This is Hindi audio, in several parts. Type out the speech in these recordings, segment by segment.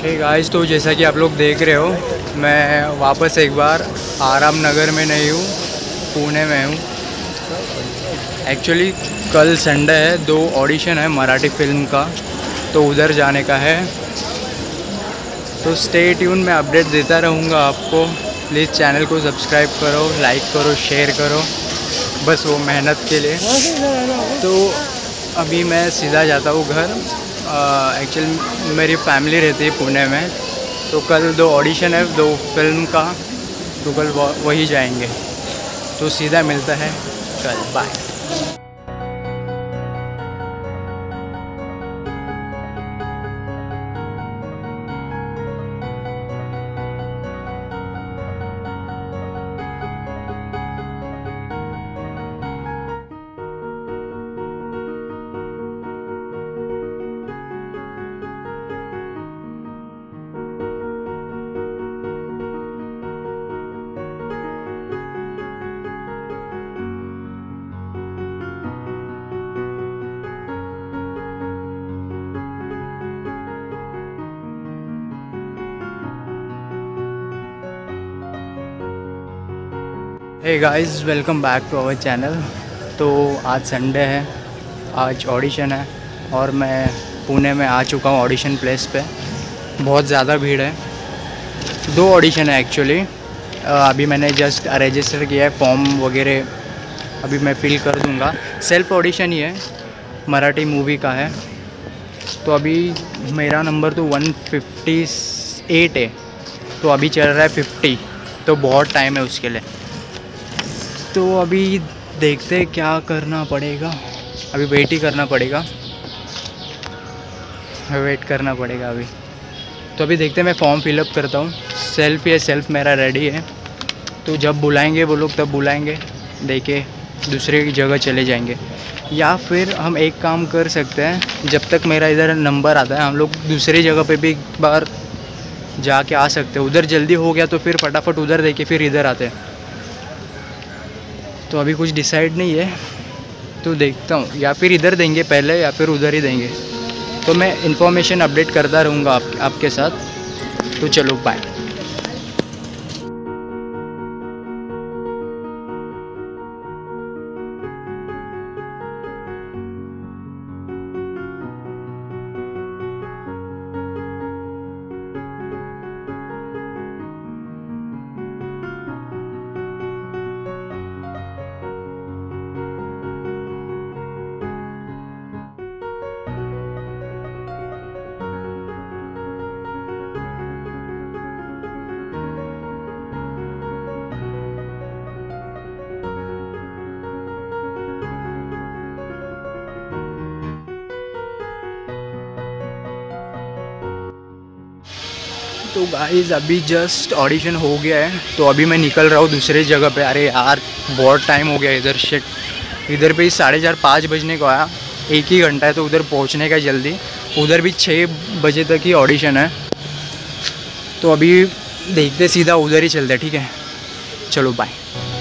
हे गाइस, तो जैसा कि आप लोग देख रहे हो, मैं वापस एक बार आराम नगर में नहीं हूँ, पुणे में हूँ। एक्चुअली कल संडे है, 2 ऑडिशन है मराठी फिल्म का, तो उधर जाने का है। तो स्टे ट्यून, मैं अपडेट देता रहूँगा आपको। प्लीज़ चैनल को सब्सक्राइब करो, लाइक करो, शेयर करो, बस वो मेहनत के लिए। तो अभी मैं सीधा जाता हूँ घर। एक्चुअली मेरी फैमिली रहती है पुणे में, तो कल 2 ऑडिशन है 2 फिल्म का, तो कल वही जाएंगे। तो सीधा मिलता है कल, bye. Hey guys, welcome back to our channel. तो आज संडे है, आज ऑडिशन है और मैं पुणे में आ चुका हूँ ऑडिशन प्लेस पे। बहुत ज़्यादा भीड़ है। 2 ऑडिशन है एक्चुअली। अभी मैंने जस्ट रजिस्टर किया है, फॉर्म वगैरह अभी मैं फिल कर दूँगा। सेल्फ ऑडिशन ही है, मराठी मूवी का है। तो अभी मेरा नंबर तो 158 है, तो अभी चल रहा है 50, तो बहुत टाइम है उसके लिए। तो अभी देखते हैं क्या करना पड़ेगा। अभी वेट ही करना पड़ेगा, वेट करना पड़ेगा अभी। तो अभी देखते हैं, मैं फॉर्म फिलअप करता हूँ। सेल्फ मेरा रेडी है, तो जब बुलाएंगे वो लोग तब बुलाएंगे, देके दूसरे जगह चले जाएंगे। या फिर हम एक काम कर सकते हैं, जब तक मेरा इधर नंबर आता है हम लोग दूसरी जगह पे भी एक बार जाके आ सकते हैं। उधर जल्दी हो गया तो फिर फटाफट उधर देके फिर इधर आते हैं। तो अभी कुछ डिसाइड नहीं है, तो देखता हूँ, या फिर इधर देंगे पहले या फिर उधर ही देंगे। तो मैं इन्फॉर्मेशन अपडेट करता रहूँगा आपके साथ। तो चलो, बाय। तो गाइज़, अभी जस्ट ऑडिशन हो गया है, तो अभी मैं निकल रहा हूँ दूसरे जगह पे। अरे यार, बहुत टाइम हो गया इधर। शिट, इधर पे 4:30-5 बजने को आया, 1 ही घंटा है, तो उधर पहुँचने का जल्दी। उधर भी 6 बजे तक ही ऑडिशन है, तो अभी देखते सीधा उधर ही चलते, ठीक है? चलो, बाय।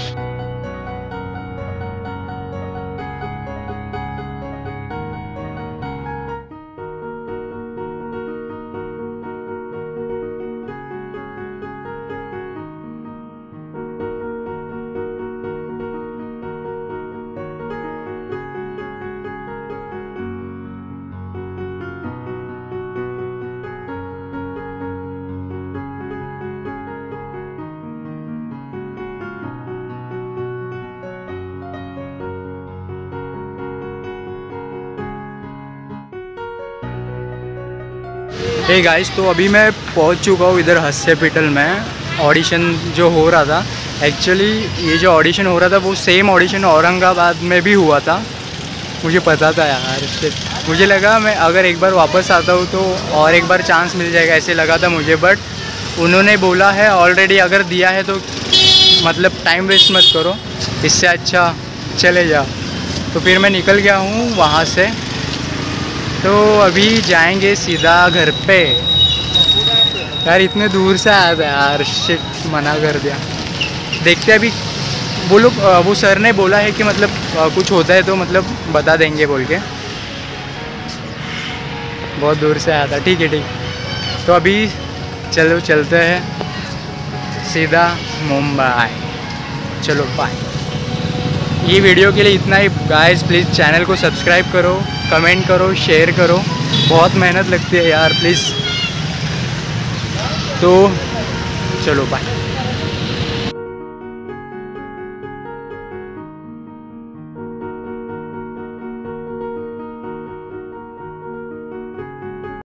हे गाइस, तो अभी मैं पहुंच चुका हूँ इधर हॉस्पिटल में। ऑडिशन जो हो रहा था, एक्चुअली ये जो ऑडिशन हो रहा था वो सेम ऑडिशन औरंगाबाद में भी हुआ था। मुझे पता था यार, मुझे लगा मैं अगर एक बार वापस आता हूँ तो और एक बार चांस मिल जाएगा, ऐसे लगा था मुझे। बट उन्होंने बोला है ऑलरेडी अगर दिया है तो मतलब टाइम वेस्ट मत करो, इससे अच्छा चले जाओ। तो फिर मैं निकल गया हूँ वहाँ से। तो अभी जाएंगे सीधा घर पे। यार इतने दूर से आया था यार, शिट, मना कर दिया। देखते अभी वो लोग, वो सर ने बोला है कि मतलब कुछ होता है तो मतलब बता देंगे बोल के। बहुत दूर से आया था। ठीक है, ठीक। तो अभी चलो चलते हैं सीधा मुंबई। चलो बाय। ये वीडियो के लिए इतना ही गाइस। प्लीज़ चैनल को सब्सक्राइब करो, कमेंट करो, शेयर करो। बहुत मेहनत लगती है यार, प्लीज़। तो चलो बाय।